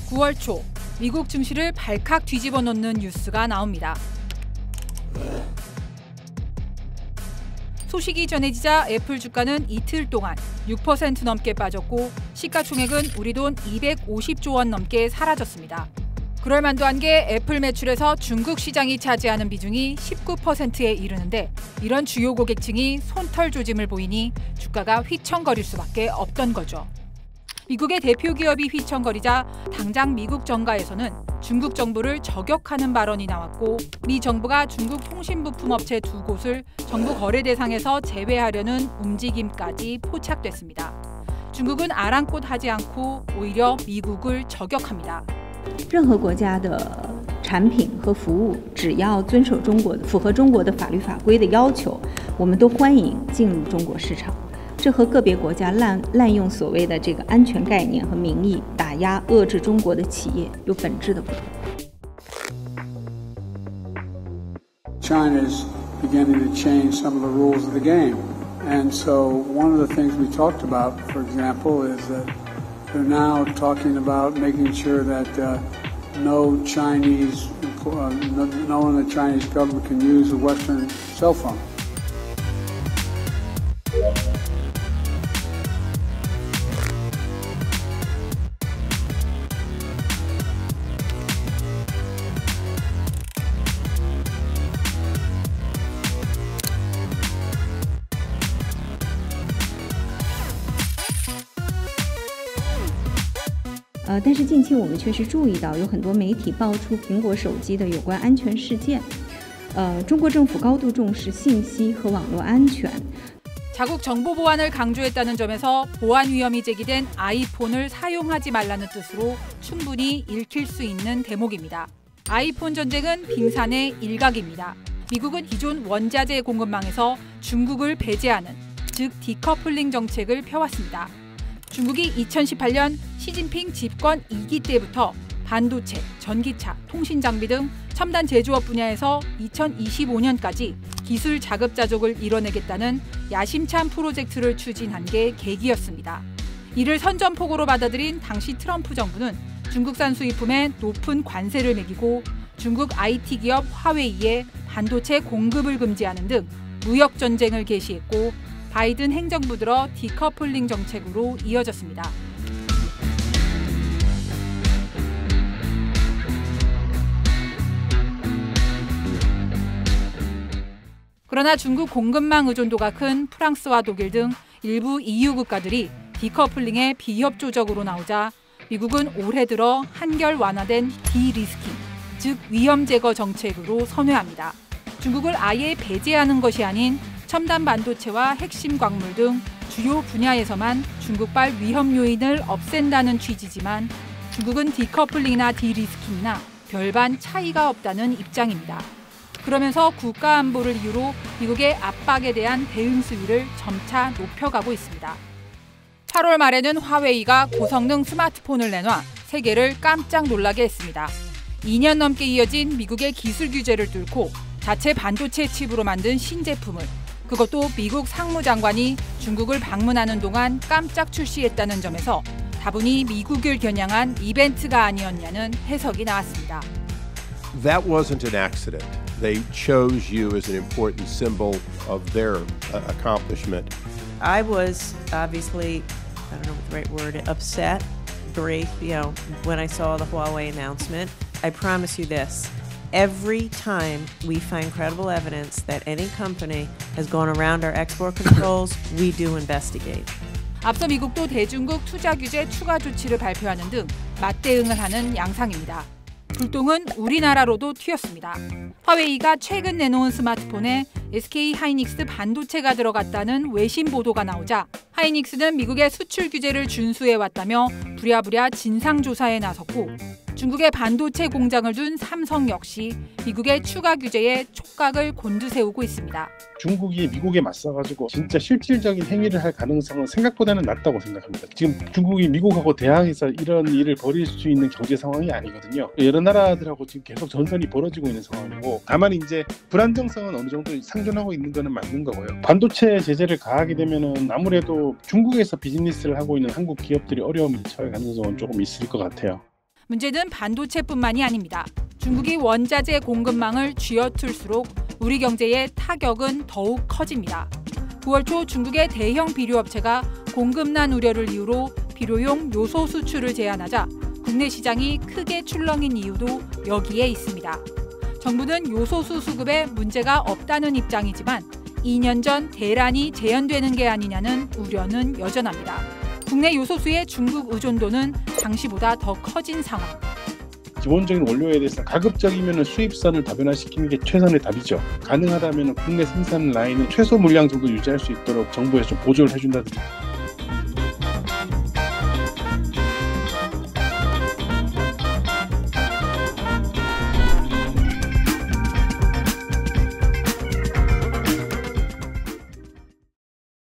9월 초 미국 증시를 발칵 뒤집어 놓는 뉴스가 나옵니다. 소식이 전해지자 애플 주가는 이틀 동안 6% 넘게 빠졌고 시가총액은 우리 돈 250조 원 넘게 사라졌습니다. 그럴 만도 한 게 애플 매출에서 중국 시장이 차지하는 비중이 19%에 이르는데 이런 주요 고객층이 손털 조짐을 보이니 주가가 휘청거릴 수밖에 없던 거죠. 미국의 대표 기업이 휘청거리자 당장 미국 정가에서는 중국 정부를 저격하는 발언이 나왔고 미 정부가 중국 통신부품 업체 2곳을 정부 거래 대상에서 제외하려는 움직임까지 포착됐습니다. 중국은 아랑곳하지 않고 오히려 미국을 저격합니다. 任何国家的产品和服务只要遵守符合中国的法律法规的要求，我们都欢迎进入中国市场。这和个别国家滥用所谓的这个安全概念和名义打压遏制中国的企业有本质的不同。 China's beginning to change some of the rules of the game. And so one of the things we talked about, for example, is that they're now talking about making sure that no one in the Chinese government can use a Western cell phone. 但是近期我们确实注意到，有很多媒体爆出苹果手机的有关安全事件。中国政府高度重视信息和网络安全。 자국 정보 보안을 강조했다는 점에서 보안 위험이 제기된 아이폰을 사용하지 말라는 뜻으로 충분히 읽힐 수 있는 대목입니다. 아이폰 전쟁은 빙산의 일각입니다. 미국은 기존 원자재 공급망에서 중국을 배제하는, 즉 디커플링 정책을 펴왔습니다. 중국이 2018년 시진핑 집권 2기 때부터 반도체, 전기차, 통신 장비 등 첨단 제조업 분야에서 2025년까지 기술 자급자족을 이뤄내겠다는 야심찬 프로젝트를 추진한 게 계기였습니다. 이를 선전포고로 받아들인 당시 트럼프 정부는 중국산 수입품에 높은 관세를 매기고 중국 IT 기업 화웨이에 반도체 공급을 금지하는 등 무역 전쟁을 개시했고 바이든 행정부 들어 디커플링 정책으로 이어졌습니다. 그러나 중국 공급망 의존도가 큰 프랑스와 독일 등 일부 EU 국가들이 디커플링의 비협조적으로 나오자 미국은 올해 들어 한결 완화된 디리스킹, 즉 위험 제거 정책으로 선회합니다. 중국을 아예 배제하는 것이 아닌 첨단 반도체와 핵심 광물 등 주요 분야에서만 중국발 위험 요인을 없앤다는 취지지만 중국은 디커플링이나 디리스킹이나 별반 차이가 없다는 입장입니다. 그러면서 국가 안보를 이유로 미국의 압박에 대한 대응 수위를 점차 높여가고 있습니다. 8월 말에는 화웨이가 고성능 스마트폰을 내놔 세계를 깜짝 놀라게 했습니다. 2년 넘게 이어진 미국의 기술 규제를 뚫고 자체 반도체 칩으로 만든 신제품을, 그것도 미국 상무장관이 중국을 방문하는 동안 깜짝 출시했다는 점에서 다분히 미국을 겨냥한 이벤트가 아니었냐는 해석이 나왔습니다. That wasn't an accident. They chose you as an important symbol of their accomplishment. I was obviously, I don't know what the right word, upset, grief, when I saw the Huawei announcement. I promise you this, every time we find credible evidence that any company has gone around our export controls, we do investigate. 앞서 미국도 대중국 투자 규제 추가 조치를 발표하는 등 맞대응을 하는 양상입니다. 불똥은 우리나라로도 튀었습니다. 화웨이가 최근 내놓은 스마트폰에 SK 하이닉스 반도체가 들어갔다는 외신 보도가 나오자 하이닉스는 미국의 수출 규제를 준수해왔다며 부랴부랴 진상조사에 나섰고 중국의 반도체 공장을 둔 삼성 역시 미국의 추가 규제에 촉각을 곤두세우고 있습니다. 중국이 미국에 맞서가지고 진짜 실질적인 행위를 할 가능성은 생각보다는 낮다고 생각합니다. 지금 중국이 미국하고 대항해서 이런 일을 벌일 수 있는 경제 상황이 아니거든요. 여러 나라들하고 지금 계속 전선이 벌어지고 있는 상황이고, 다만 이제 불안정성은 어느 정도 상존하고 있는 거는 맞는 거고요. 반도체 제재를 가하게 되면은 아무래도 중국에서 비즈니스를 하고 있는 한국 기업들이 어려움에 처할 가능성은 조금 있을 것 같아요. 문제는 반도체뿐만이 아닙니다. 중국이 원자재 공급망을 쥐어툴수록 우리 경제의 타격은 더욱 커집니다. 9월 초 중국의 대형 비료업체가 공급난 우려를 이유로 비료용 요소 수출을 제한하자 국내 시장이 크게 출렁인 이유도 여기에 있습니다. 정부는 요소수 수급에 문제가 없다는 입장이지만 2년 전 대란이 재현되는 게 아니냐는 우려는 여전합니다. 국내 요소수의 중국 의존도는 당시보다 더 커진 상황. 기본적인 원료에 대해서 가급적이면 수입선을 다변화시키는 게 최선의 답이죠. 가능하다면 국내 생산 라인은 최소 물량 정도 유지할 수 있도록 정부에서 좀 보조를 해준다든지